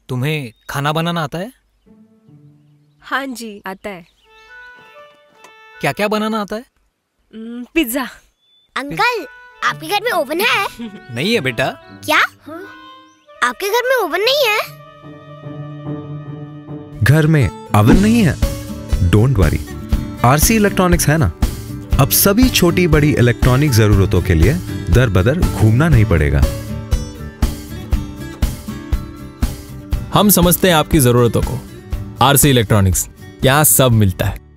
तुम्हें खाना बनाना आता है? हाँ जी आता है। क्या क्या बनाना आता है? पिज्जा। अंकल, आपके घर में ओवन है? नहीं है बेटा। क्या? आपके घर में ओवन नहीं है? घर में ओवन नहीं है? डोंट वरी, आरसी इलेक्ट्रॉनिक्स है ना। अब सभी छोटी बड़ी इलेक्ट्रॉनिक जरूरतों के लिए दर बदर घूमना नहीं पड़ेगा। हम समझते हैं आपकी जरूरतों को। आरसी इलेक्ट्रॉनिक्स, यहाँ सब मिलता है।